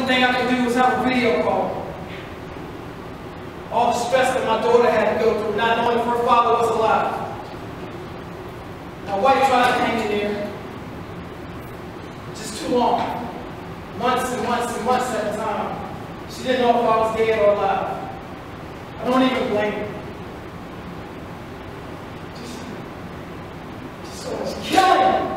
only thing I could do was have a video call. All the stress that my daughter had to go through, not knowing if her father was alive. My wife tried to hang in there. Just too long. Months and months and months at a time. She didn't know if I was dead or alive. I don't even blame her. Just so much killing.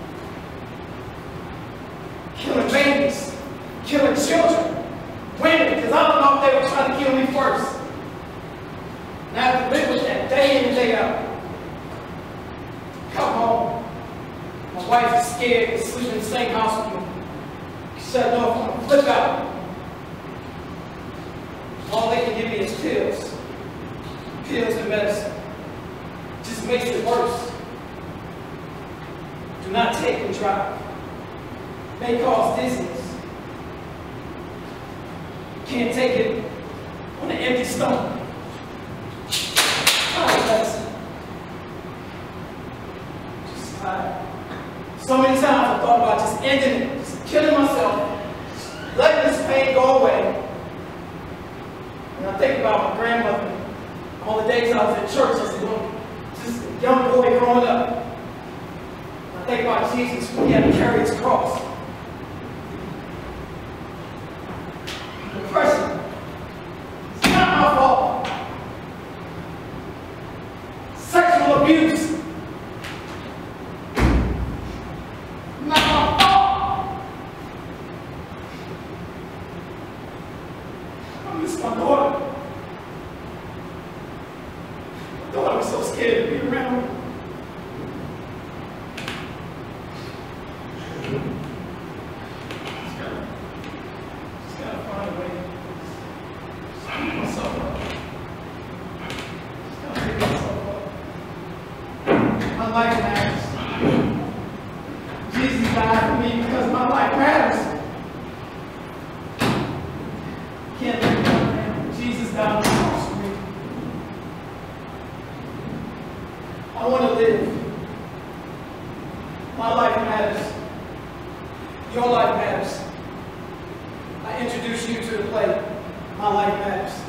Killing babies. Killing children. Women, because I don't know if they were trying to kill me first. And I have to live with that day in and day out. Come home. My wife is scared to sleep in the same house with me. She said, no, I'm going to flip out. All they can give me is pills. Pills and medicine. It just makes it worse. Do not take and drive. May cause dizziness. Can't take it on an empty stomach. Just tired. So many times I thought about just ending it, just killing myself, letting this pain go away. And I think about my grandmother, all the days I was at church as a young boy growing up. I think about Jesus when he had to carry his cross. Depression. It's not my fault. Sexual abuse. Not my fault. I miss my daughter. My daughter was so scared to be around me. My life matters. Jesus died for me because my life matters. Can't live without him. Jesus died on the cross for me. I want to live. My life matters. Your life matters. I introduce you to the play. My life matters.